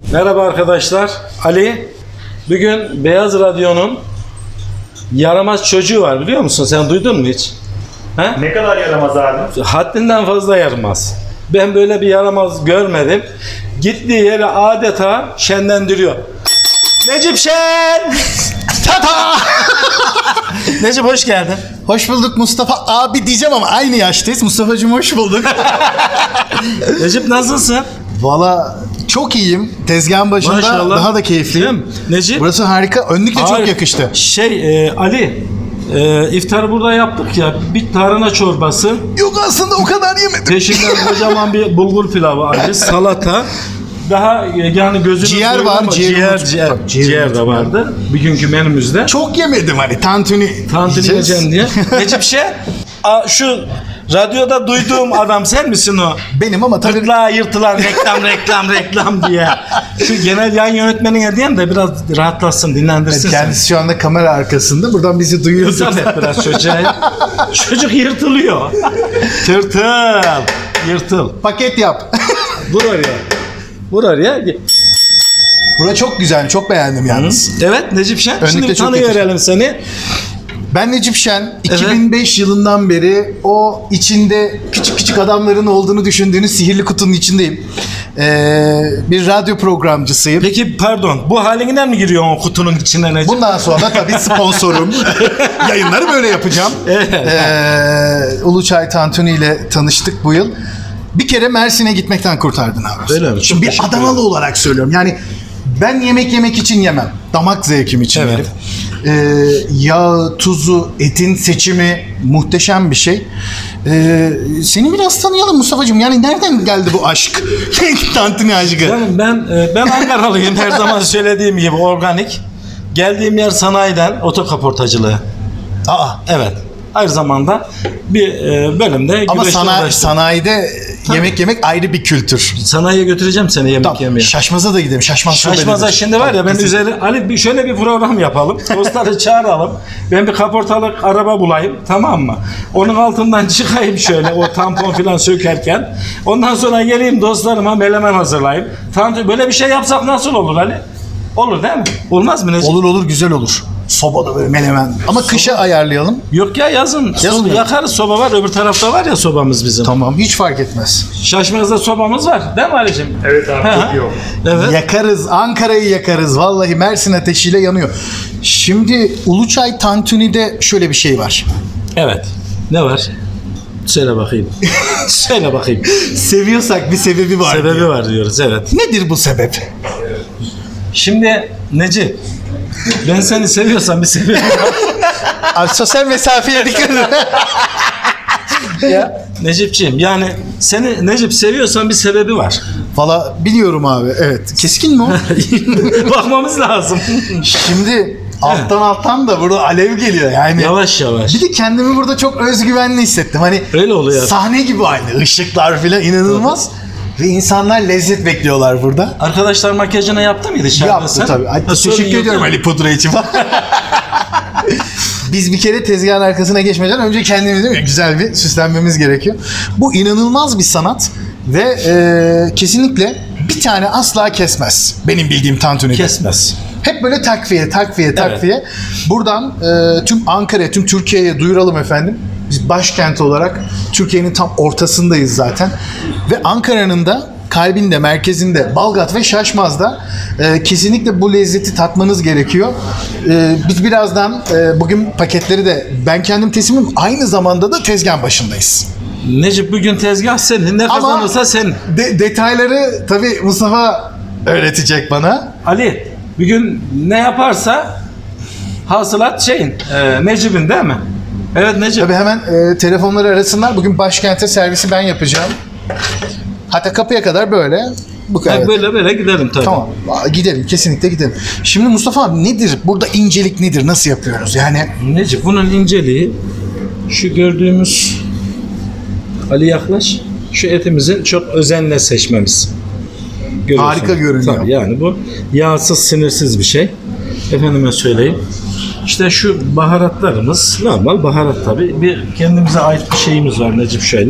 Merhaba arkadaşlar. Ali, bugün Beyaz Radyo'nun yaramaz çocuğu var, biliyor musun? Sen duydun mu hiç? He? Ne kadar yaramaz abi? Haddinden fazla yaramaz. Ben böyle bir yaramaz görmedim. Gittiği yeri adeta şenlendiriyor. Necip Şen! Tata! Necip hoş geldin. Hoş bulduk Mustafa abi diyeceğim ama aynı yaştayız. Mustafa'cığım hoş bulduk. Necip nasılsın? Valla çok iyiyim. Tezgahın başında Maşallah. daha da keyifliyim. Necip? Burası harika. Önlükle çok yakıştı. Ali, iftarı burada yaptık ya. Bir tarhana çorbası. Yok aslında o kadar yemedim. Peşinden kocaman bir bulgur pilavı acı, salata. Daha yani gözümüz Ciğer var, ama ciğer de vardı bugünkü menümüzde. Çok yemedim hani tantuni Yiyeceğim diye. Necip şu radyoda duyduğum adam sen misin o? Benim ama tabii Tıkla yırtılan reklam diye. Şu genel yayın yönetmenine diyeyim de biraz rahatlasın, dinlendirsin. kendisi şu anda kamera arkasında. Buradan bizi duyuyor. Yırtıl biraz çocuğa. Çocuk yırtılıyor. Yırtıl. Paket yap. Vur oraya. Bura çok güzel. Çok beğendim yalnız. Evet Necip Şen. Önlükle Şimdi çok tanıverelim seni. Ben Necip Şen. 2005 yılından beri o içinde küçük adamların olduğunu düşündüğünüz sihirli kutunun içindeyim. Bir radyo programcısıyım. Peki pardon, bu halinden mi giriyorsun o kutunun içine Necip? Bundan sonra tabii sponsorum. Yayınları böyle yapacağım. Uluçay Tantuni ile tanıştık bu yıl. Bir kere Mersin'e gitmekten kurtardın abi. Öyle mi? Şimdi bir Adanalı olarak söylüyorum. Yani ben yemek için yemem. Damak zevkim için Evet. yerim. Yağı, tuzu, etin seçimi muhteşem bir şey. Seni biraz tanıyalım Mustafa'cığım. Yani nereden geldi bu aşk? Tantuni aşkı. Ben Ankaralıyım, her zaman söylediğim gibi organik. Geldiğim yer sanayiden otokaportacılığı. Evet. Aynı zamanda bir bölümde ama güreşle uğraştım. sanayide yemek ayrı bir kültür. Sanayiye götüreceğim seni yemek yemeye. Şaşmaz'a da gidelim. Şaşmaz'a şimdi var ya, ben Ali şöyle bir program yapalım. Dostları çağıralım. Ben bir kaportalık araba bulayım, tamam mı? Onun altından çıkayım şöyle o tampon filan sökerken. Ondan sonra geleyim dostlarıma melemen hazırlayayım. Böyle bir şey yapsak nasıl olur Ali? Olur değil mi? Olmaz mı Necip? Olur güzel olur. Sobada böyle menemen. Ama kışa ayarlayalım. Yok ya, yazın yakarız, soba var, öbür tarafta var ya sobamız bizim. Tamam, hiç fark etmez. Şaşmaz'da sobamız var değil mi Ali'cim? Evet abi, çok iyi oldu. Evet. Yakarız, Ankara'yı yakarız. Vallahi Mersin ateşiyle yanıyor. Şimdi Uluçay Tantuni'de şöyle bir şey var. Evet. Ne var? Söyle bakayım. Söyle bakayım. Seviyorsak bir sebebi var. Sebebi var diyoruz, evet. Nedir bu sebep? Şimdi Necip, ben seni seviyorsam bir sebebi var. Abi sosyal mesafeye dikkat edin. Ya Necipciğim, yani seni Necip seviyorsan bir sebebi var. Valla biliyorum abi, evet. Keskin mi o? Bakmamız lazım. Şimdi alttan da burada alev geliyor yani. Yavaş. Bir de kendimi burada çok özgüvenli hissettim. Hani öyle oluyor. Sahne gibi aynı. Işıklar falan inanılmaz. Ve insanlar lezzet bekliyorlar burada. Arkadaşlar makyajını yaptı mıydı? Yaptı tabii. Teşekkür ediyorum Ali pudra için. Biz bir kere tezgahın arkasına geçmeden önce kendimizi güzel bir süslenmemiz gerekiyor. Bu inanılmaz bir sanat ve kesinlikle bir tane asla kesmez. Benim bildiğim tantuni'de. Kesmez. Hep böyle takviye. Evet. Buradan tüm Ankara'ya, tüm Türkiye'ye duyuralım efendim. Biz başkent olarak Türkiye'nin tam ortasındayız zaten. Ve Ankara'nın da kalbinde, merkezinde, Balgat ve Şaşmaz'da kesinlikle bu lezzeti tatmanız gerekiyor. Biz birazdan bugün paketleri de ben kendim teslimim. Aynı zamanda da tezgah başındayız. Necip, bugün tezgah senin. Ne kazanırsa senin. Detayları tabii Mustafa öğretecek bana. Ali, bugün ne yaparsa hasılat Necip'in değil mi? Evet Necip. Tabii hemen telefonları arasınlar. Bugün başkente servisi ben yapacağım. Hatta kapıya kadar böyle. Bu kadar. Böyle gidelim tabii. Tamam. Gidelim. Kesinlikle gidelim. Şimdi Mustafa abi, nedir? Burada incelik nedir? Nasıl yapıyoruz? Yani Necip, bunun inceliği şu gördüğümüz, Ali yaklaş, şu etimizi çok özenle seçmemiz. Görüyorsun. Harika görünüyor. Tabii, yani bu yağsız, sinirsiz bir şey. Efendime söyleyeyim. İşte şu baharatlarımız normal baharat tabii. Bir kendimize ait bir şeyimiz var Necip şöyle.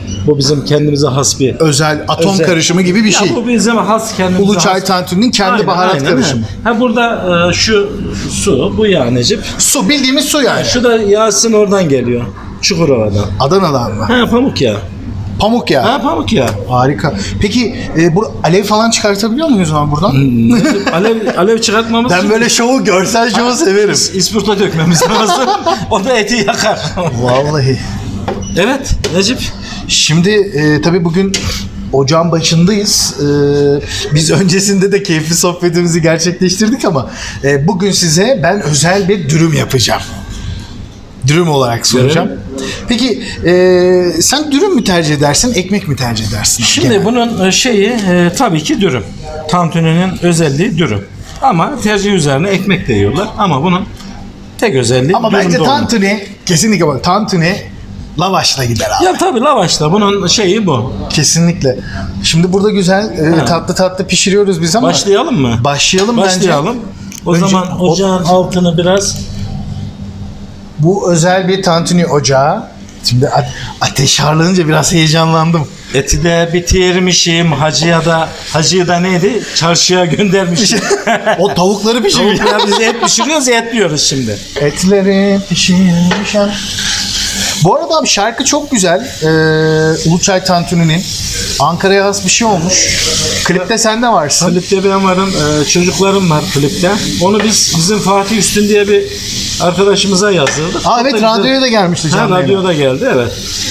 Bu bizim kendimize has bir Özel atom Özel. karışımı gibi bir şey. Ya bu bizim has kendimize Uluçay has. Tantuni'nin kendi baharat karışımı. Ha burada şu su, bu yağ Necip. Su, bildiğimiz su yani. Şu da Yasin oradan geliyor. Çukurova'dan. Adana'dan mı? Ha pamuk yağı. Pamuk ya. Ha pamuk yağı. Harika. Peki bu alev falan çıkartabiliyor muyuz abi buradan? Alev çıkartmamız Ben böyle şovu, görsel şovu severim. İspirto dökmemiz lazım. O da eti yakar. Vallahi. Evet Necip. Şimdi tabii bugün ocağın başındayız. Biz öncesinde de keyifli sohbetimizi gerçekleştirdik ama bugün size ben özel bir dürüm yapacağım. Dürüm olarak sunacağım. Peki sen dürüm mü tercih edersin, ekmek mi tercih edersin? Şimdi genelde? bunun şeyi tabii ki dürüm. Tantuninin özelliği dürüm. Ama tercih üzerine ekmek de yiyorlar. Ama bunun tek özelliği Ama dürümde bence olmak. tantuni, kesinlikle bak, tantuni lavaşla gider abi. Ya tabii lavaşta bunun şeyi bu. Kesinlikle. Şimdi burada güzel tatlı tatlı pişiriyoruz biz ama Başlayalım mı? başlayalım bence. Başlayalım. O Önce zaman ocağın altını biraz Bu özel bir tantuni ocağı. Şimdi ateş harlanınca biraz heyecanlandım. eti de bitirmişim. Hacıya da neydi? Çarşıya göndermişim. O tavukları pişirmiş. Ya biz et pişiriyoruz, et diyoruz şimdi. Etleri pişirmişim. Bu arada abi şarkı çok güzel. Uluçay Tantuni'nin. Ankara'ya has bir şey olmuş. Klipte sen de varsın. Klipte ben varım, çocuklarım var klipte. Onu bizim Fatih Üstün diye bir arkadaşımıza yazdırdık. Aa, evet, Çok da güzel. radyoya da gelmişti Ha, canlı yayına. radyoda geldi, evet.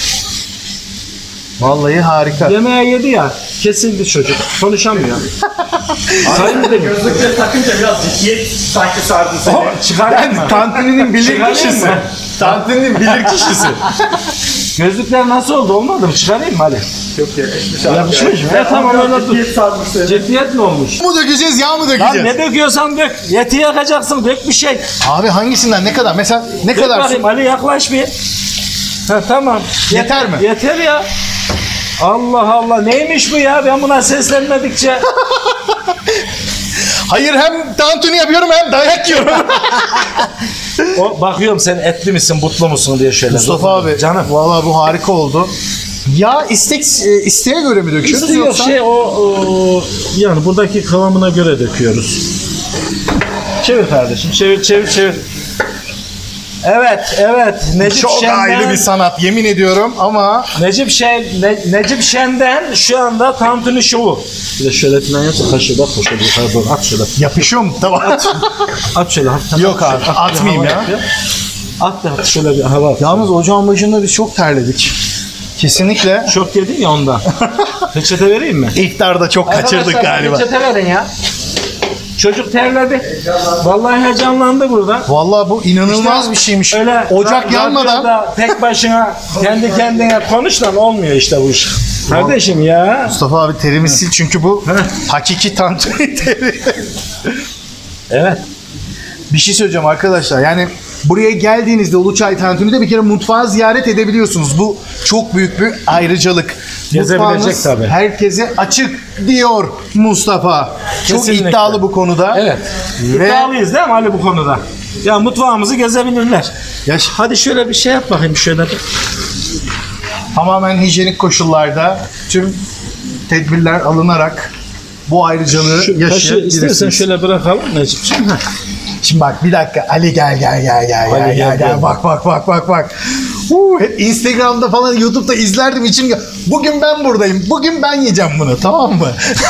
Vallahi harika. Yemeği yedi ya, kesildi çocuk. Konuşamıyor. Sayın dedim. Gözlükleri takınca biraz ciddiyet sanki sardı seni. Çıkarayım mı? Tantuni'nin bilir Çıkarayım kişisi. mı? Tantuni'nin bilir kişisi. Gözlükler nasıl oldu? Olmadı mı? Çıkarayım mı Ali? Çok yakışmış abi. Yakışmış mı? Tamam, öyle dur. Ciddiyet sarmış seni. Ciddiyet mi olmuş? Mu dökeceğiz, yağ mı Lan dökeceğiz? ne döküyorsan dök. Yeti yakacaksın, dök bir şey. Abi hangisinden ne kadar? Mesela ne Dök kadar bakayım Ali, yaklaş bir. Ha, tamam. Yeter mi? Yeter ya. Allah Allah, neymiş bu ya? Ben buna seslenmedikçe. Hayır, hem tantuni yapıyorum hem dayak yiyorum. Bakıyorum sen etli misin, butlu musun diye şöyle. Mustafa abi, Canım. vallahi bu harika oldu. Ya isteğe göre mi döküyoruz İstiyor yoksa? şey yani buradaki kıvamına göre döküyoruz. Çevir kardeşim, çevir. Evet. Necip Çok Şen'den, ayrı bir sanat, yemin ediyorum ama Necip Şen'den şu anda tantuni şovu. Bir de şöyle falan yapsa kaşığı bak, şöyle yukarı doğru at şöyle. yapışıyor mu? Tamam. At şöyle hafiften. Yok abi, atmayayım ya. At da şöyle bir hava at. Yalnız ocağın başında biz çok terledik. Kesinlikle. Şok yedin ya ondan. Peçete vereyim mi? İftarda çok kaçırdık Arkadaşlar, galiba. peçete verin ya. Çocuk terledi. Vallahi heyecanlandı burada. Vallahi bu inanılmaz İşte bir şeymiş. Öyle Ocak yanmadan. radyoda tek başına kendi kendine konuşlan olmuyor işte bu iş. Kardeşim ya. Mustafa abi terimi sil çünkü bu hakiki tantuni teri. Evet. Bir şey söyleyeceğim arkadaşlar. Yani buraya geldiğinizde Uluçay Tantuni'de bir kere mutfağı ziyaret edebiliyorsunuz. Bu çok büyük bir ayrıcalık. Gezebilecek Mutfağınız tabii. herkese açık diyor Mustafa. Çok Kesinlikle. iddialı bu konuda. Evet. Ve İddialıyız değil mi Ali bu konuda? Ya mutfağımızı gezebilirler. ya Hadi şöyle bir şey yap bakayım şöyle. tamamen hijyenik koşullarda tüm tedbirler alınarak bu ayrıcalığı Şu kaşı yaşayabilirsiniz. istersen şöyle bırakalım Necip'ciğim. Şimdi bak bir dakika, Ali gel gel. bak. Hep Instagram'da falan, YouTube'da izlerdim içim. Bugün ben buradayım. Bugün ben yiyeceğim bunu, tamam mı?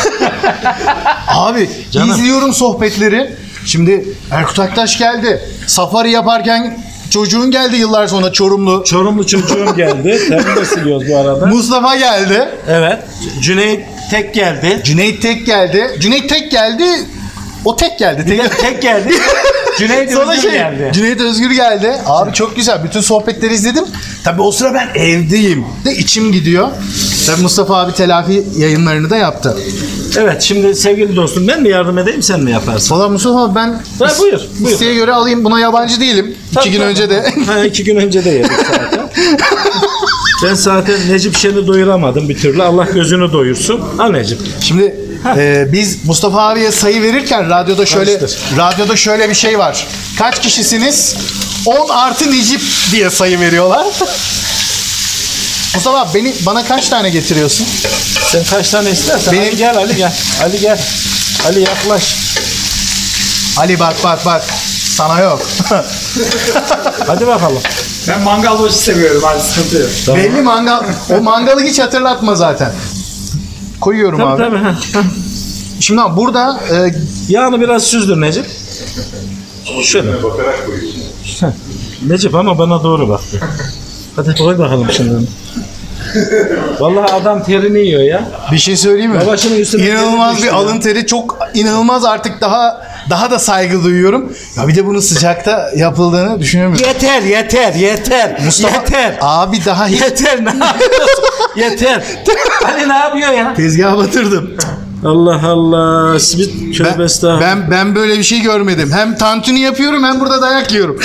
Abi Canım. izliyorum sohbetleri. Şimdi Erkut Aktaş geldi. Safari yaparken çocuğun geldi yıllar sonra, Çorumlu. Çorumlu çocuğum geldi. Tabii de siliyoruz bu arada. Mustafa geldi. Evet. Cüneyt Tek geldi. Cüneyt Tek geldi. O tek geldi. Tek geldi. Cüneyt Özgür geldi. Cüneyt Özgür geldi. Abi çok güzel. Bütün sohbetleri izledim. Tabii o sıra ben evdeyim. De içim gidiyor. Tabii Mustafa abi telafi yayınlarını da yaptı. Evet, şimdi sevgili dostum, ben mi yardım edeyim, sen mi yaparsın? Valla Mustafa abi ben Buyur. isteğe göre alayım. Buna yabancı değilim. İki gün önce de. Ha, 2 gün önce de yedik zaten. Ben zaten Necip Şen'i doyuramadım bir türlü. Allah gözünü doyursun. Al Necip. Şimdi biz Mustafa abiye sayı verirken radyoda şöyle bir şey var. Kaç kişisiniz? 10 artı Necip diye sayı veriyorlar. Mustafa abi bana kaç tane getiriyorsun? Sen kaç tane istersen. Benim- Ali gel, Ali gel. Ali gel. Ali yaklaş. Ali bak. Sana yok. Hadi bakalım. Ben mangal başı seviyorum abi, sıkıntı yok. Tamam. Belli mangal. O mangalı hiç hatırlatma zaten. Koyuyorum abi. Tabii. Ha. Şimdi abi burada Yağını biraz süzdür Necip. Şöyle. Bakarak koyuyorsun. Necip ama bana doğru bak. Hadi koy bakalım şimdi. Vallahi adam terini yiyor ya. bir şey söyleyeyim mi? Babasının üstüne İnanılmaz terini bir düştü ya. alın teri. Çok inanılmaz artık daha da saygı duyuyorum. Ya bir de bunun sıcakta yapıldığını düşünüyorum. Yeter. Mustafa Yeter. abi daha hiç Yeter ne yapıyorsun? Yeter. Ali ne yapıyor ya? tezgaha batırdım. Allah Allah. Bir tövbe estağfurullah. Ben böyle bir şey görmedim. Hem tantuni yapıyorum hem burada dayak yiyorum.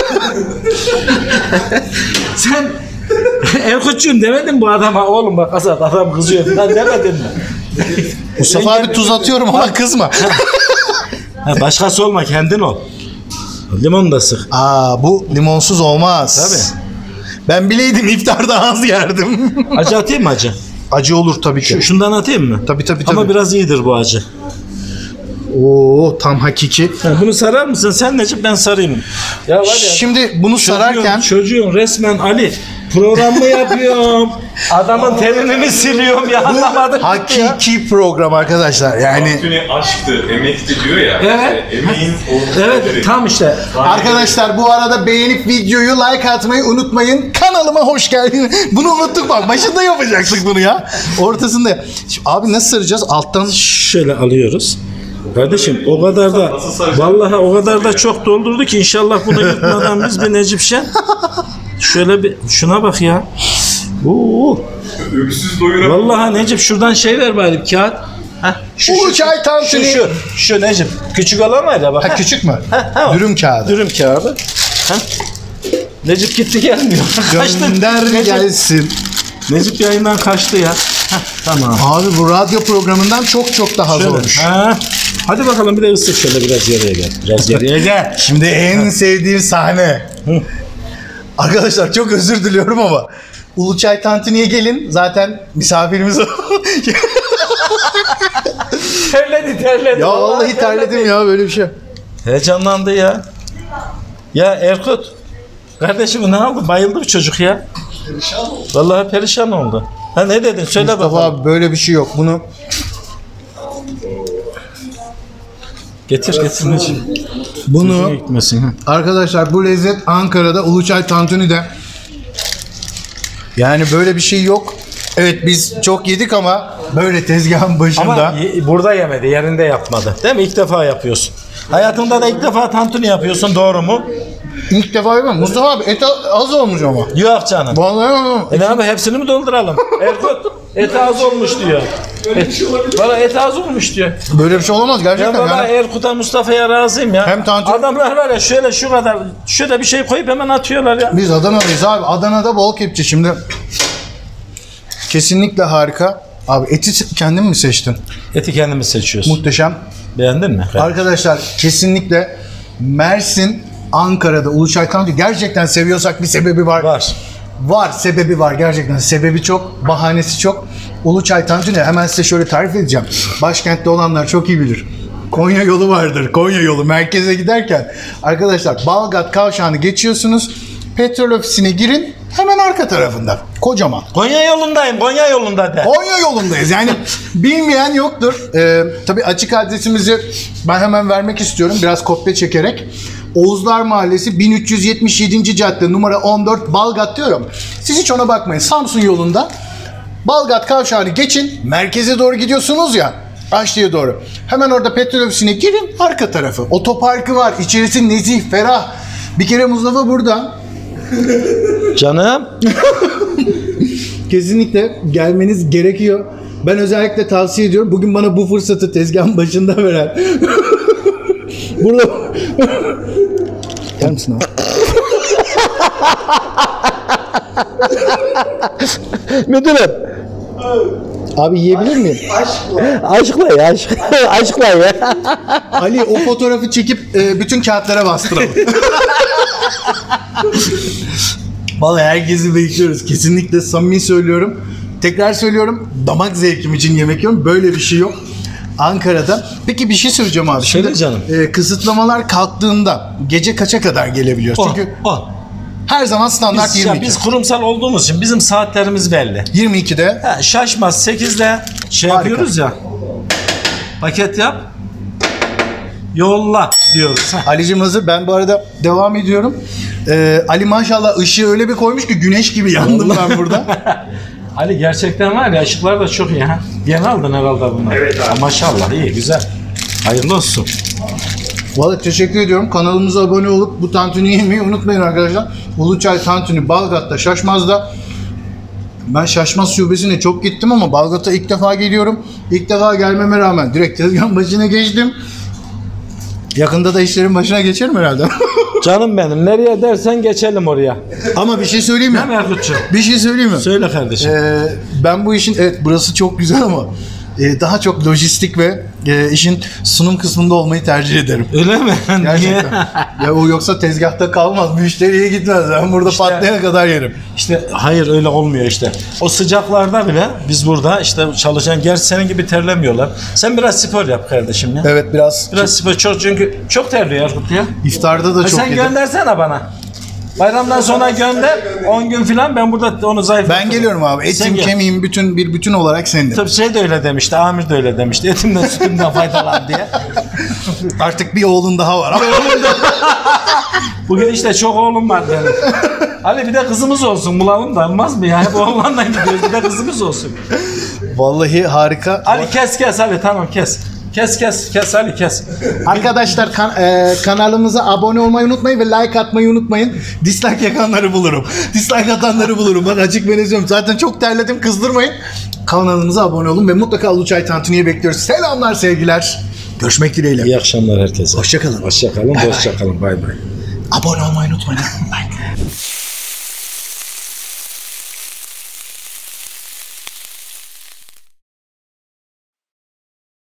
Sen Erkut'cum demedin bu adama oğlum bak Azat adam kızıyor falan demedin mi? Mustafa abi tuz atıyorum ama kızma. Ha, başkası olma kendin ol. Limon da sık. Bu limonsuz olmaz. Tabii. Ben bileydim iftarda az yerdim. Acı atayım mı acı? Acı olur tabii ki. Şundan atayım mı? Tabii. Ama biraz iyidir bu acı. Oo tam hakiki. Ha, bunu sarar mısın sen Necip ben sarayım. Ya var ya. Şimdi bunu sararken Çocuğun resmen Ali program mı yapıyorum? Adamın terini mi siliyorum ya anlamadım. hakiki program arkadaşlar. Yani Tantuni aşktı, emekti diyor ya. Evet. Emeğin Evet tam işte. arkadaşlar bu arada beğenip videoyu like atmayı unutmayın. Kanalıma hoş geldiniz. Bunu unuttuk bak. Başında yapacaktık bunu ya. Ortasında. Şimdi, abi nasıl saracağız? Alttan Şöyle alıyoruz. Kardeşim o kadar da vallahi o kadar da çok doldurdu ki inşallah bunu yutmadan biz bir Necipşen. Şöyle bir şuna bak ya. Oo. öksüz doyuramıyor. Vallahi Necip şuradan şey ver bari bir kağıt. Heh, Ulu çay tantuni. Şu Necip. Küçük olan var ya bak. Ha küçük mü? ha, Dürüm kağıdı. Dürüm kağıdı. Ha? Necip gitti gelmiyor. Kaçtı. Gönder Necip, gelsin. Necip yayından kaçtı ya. Heh, tamam. Abi bu radyo programından çok daha Şöyle. zormuş. Ha. Hadi bakalım bir de ısır şöyle biraz geriye gel. Biraz geriye gel. Şimdi en sevdiğim sahne. Arkadaşlar çok özür diliyorum ama Uluçay Tantuni'ye gelin. Zaten misafirimiz terledi. Ya vallahi terledim ya böyle bir şey. Heyecanlandı ya. Ya Erkut. Kardeşim ne oldu? Bayıldı bu çocuk ya. Perişan oldu. Vallahi perişan oldu. Ha ne dedin? Söyle Mustafa bakalım. abi böyle bir şey yok. Bunu Getir Necip. bunu Gitmesin. Ha. arkadaşlar bu lezzet Ankara'da Uluçay Tantuni'de. Yani böyle bir şey yok. Evet biz çok yedik ama böyle tezgahın başında. Ama burada yemedi, yerinde yapmadı. Değil mi? İlk defa yapıyorsun. Hayatında da ilk defa tantuni yapıyorsun, doğru mu? İlk defa yemem. Mustafa abi et az olmuş ama. Yok canım. Vallahi Ne abi hepsini mi dolduralım? Erkut, et az olmuş diyor. Bana et az olmuş diyor. böyle bir şey olamaz Ya gerçekten. valla Yani. Erkut'a Mustafa'ya razıyım ya. Hem tantuni- Adamlar var ya şöyle şu kadar, şöyle bir şey koyup hemen atıyorlar ya. Biz Adana'dayız abi. Adana'da bol kepçe şimdi. Kesinlikle harika. Abi eti kendin mi seçtin? Eti kendimiz seçiyoruz. Muhteşem. Beğendin mi? Arkadaşlar kesinlikle Mersin, Ankara'da Uluçay Tantuni gerçekten seviyorsak bir sebebi var. Var. Var, sebebi var gerçekten. Sebebi çok, bahanesi çok. Uluçay Tantuni hemen size şöyle tarif edeceğim. Başkentte olanlar çok iyi bilir. Konya yolu vardır. Konya yolu merkeze giderken arkadaşlar Balgat Kavşağı'nı geçiyorsunuz. Petrol ofisine girin. Hemen arka tarafında. Kocaman. Konya yolundayım, Konya yolunda de. Konya yolundayız. Yani bilmeyen yoktur. Tabii açık adresimizi ben hemen vermek istiyorum. Biraz kopya çekerek. Oğuzlar Mahallesi 1377. cadde numara 14 Balgat diyorum. Siz hiç ona bakmayın. Samsun yolunda Balgat Kavşağı'nı geçin. Merkeze doğru gidiyorsunuz ya. Aşlı'ya doğru. Hemen orada petrol ofisine girin. Arka tarafı. Otoparkı var. İçerisi nezih, ferah. Bir kere Mustafa burada. Canım. Kesinlikle gelmeniz gerekiyor. Ben özellikle tavsiye ediyorum. Bugün bana bu fırsatı tezgahın başında veren. Burada... Gel misin abi? Müdürüm. Abi yiyebilir miyim? Aşkla ya, aşkla ya. Ali o fotoğrafı çekip bütün kağıtlara bastıralım. Vallahi herkesi bekliyoruz. Kesinlikle samimi söylüyorum. Tekrar söylüyorum. Damak zevkim için yemek yiyorum. Böyle bir şey yok. Ankara'da. Peki bir şey söyleyeceğim abi. Söyle canım. Kısıtlamalar kalktığında gece kaça kadar gelebiliyoruz? Çünkü her zaman standart Biz, 22. biz kurumsal olduğumuz için bizim saatlerimiz belli. 22'de Ha, şaşmaz 8'de şey Harika. yapıyoruz ya. Paket yap. Yolla diyoruz. Ali'cim hazır. Ben bu arada devam ediyorum. Ali maşallah ışığı öyle bir koymuş ki güneş gibi yandım ben burada. Ali gerçekten var ya, ışıklar da çok iyi ha. Yeni aldın herhalde bunları. Evet abi. Ha, maşallah iyi, güzel. Hayırlı olsun. Vallahi teşekkür ediyorum. Kanalımıza abone olup bu tantuni yemeyi unutmayın arkadaşlar. Uluçay Tantuni Balgat'ta, Şaşmaz'da. Ben Şaşmaz şubesine çok gittim ama Balgat'a ilk defa geliyorum. İlk defa gelmeme rağmen direkt tezgahın başına geçtim. Yakında da işlerin başına geçerim herhalde. Canım benim, nereye dersen geçelim oraya. Ama bir şey söyleyeyim mi? Ne Erkut'cum? Bir şey söyleyeyim mi? Söyle kardeşim. Ben bu işin, evet burası çok güzel ama daha çok lojistik ve işin sunum kısmında olmayı tercih ederim. Öyle mi? Niye? Gerçekten. Ya o yoksa tezgahta kalmaz, müşteriye gitmez. Ben burada patlayana kadar yerim. İşte hayır, öyle olmuyor işte. O sıcaklarda bile biz burada işte çalışan, gerçi senin gibi terlemiyorlar. Sen biraz spor yap kardeşim ya. Evet biraz Biraz spor, çünkü çok terliyor Erkut ya. iftarda da çok Sen yedim. göndersene bana. Bayramdan sonra gönder. 10 gün falan ben burada onu zayıflatırım. Ben geliyorum abi. Sen Etim, gel. kemiğim bir bütün olarak seninle. Tabii şey de öyle demişti, Amir de öyle demişti. Etimden sütümden faydalan diye. Artık bir oğlun daha var. Bugün işte çok oğlum var benim. Ali bir de kızımız olsun, bulalım da olmaz mı ya? Hep oğlanla gidiyoruz, bir de kızımız olsun. Vallahi harika. Ali kes Ali, tamam kes. Kes Ali kes. Arkadaşlar kanalımıza abone olmayı unutmayın ve like atmayı unutmayın. Dislike yakanları bulurum. Dislike atanları bulurum. Bak açık ben yazıyorum. Zaten çok terledim, kızdırmayın. Kanalımıza abone olun ve mutlaka Uluçay Tantuni'ye bekliyoruz. Selamlar, sevgiler. Görüşmek dileğiyle. İyi akşamlar herkese. Hoşça kalın. Hoşça kalın, Bay bay. hoşça kalın. Bay bay. Abone olmayı unutmayın. Bye.